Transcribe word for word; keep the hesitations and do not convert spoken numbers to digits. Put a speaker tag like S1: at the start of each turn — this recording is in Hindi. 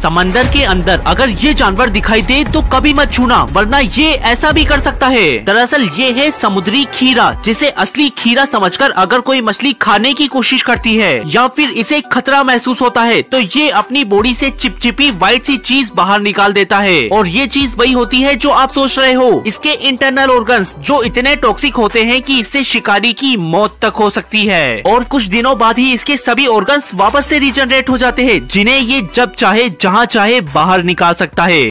S1: समंदर के अंदर अगर ये जानवर दिखाई दे तो कभी मत छूना, वरना ये ऐसा भी कर सकता है। दरअसल ये है समुद्री खीरा, जिसे असली खीरा समझकर अगर कोई मछली खाने की कोशिश करती है या फिर इसे खतरा महसूस होता है तो ये अपनी बॉडी से चिपचिपी व्हाइट सी चीज बाहर निकाल देता है। और ये चीज वही होती है जो आप सोच रहे हो, इसके इंटरनल ऑर्गन्स जो इतने टॉक्सिक होते हैं कि इससे शिकारी की मौत तक हो सकती है। और कुछ दिनों बाद ही इसके सभी ऑर्गन्स वापस से रीजनरेट हो जाते हैं, जिन्हें ये जब चाहे जहाँ चाहे बाहर निकाल सकता है।